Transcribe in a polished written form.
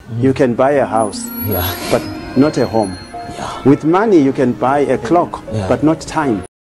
You can buy a house, Yeah. but not a home. Yeah. With money, you can buy a clock, Yeah. but not time.